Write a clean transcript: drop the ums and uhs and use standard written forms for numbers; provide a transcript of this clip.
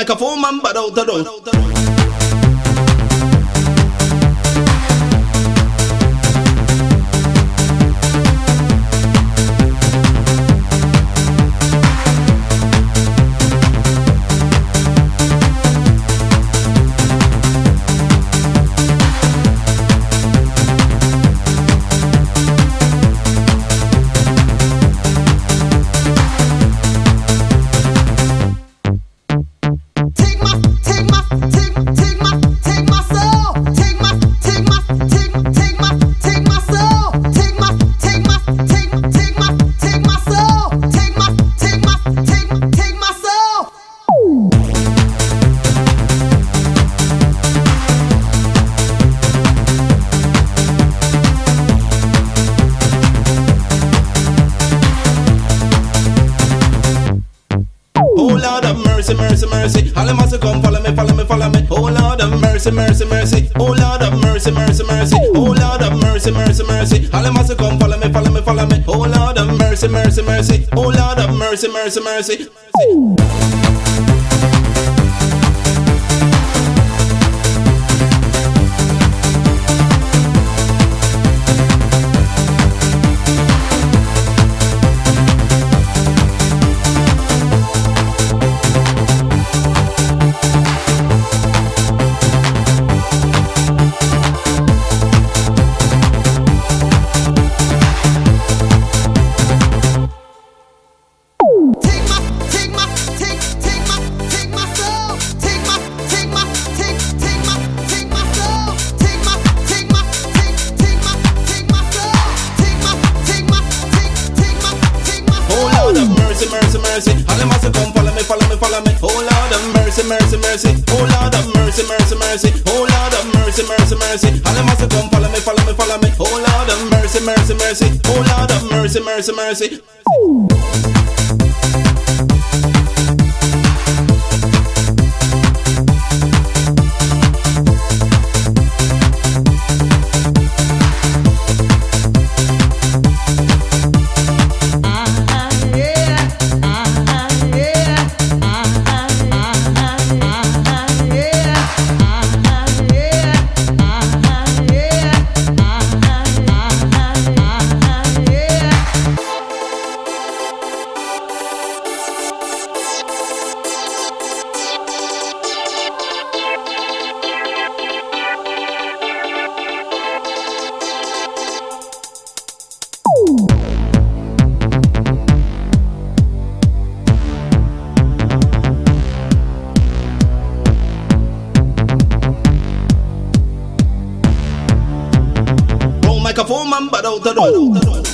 microphone man bad out the door. Oh Lord of mercy, mercy, mercy. All them must come follow me, follow me, follow me. Oh Lord of mercy, mercy, mercy. Oh Lord of mercy, mercy, mercy. Oh Lord of mercy, mercy, mercy. All them must come follow me, follow me, follow me. Oh Lord of mercy, mercy, mercy. Oh Lord of mercy, mercy, mercy. Mercy, mercy, all them must come follow me, follow me, follow me. Oh Lord of mercy, mercy, mercy. Oh Lord of mercy, mercy, mercy. Oh Lord of mercy, mercy, mercy. All them must come follow me, follow me, follow me. Oh Lord of mercy, mercy, mercy. Oh Lord of mercy, mercy, mercy. Microphone man bad out the door.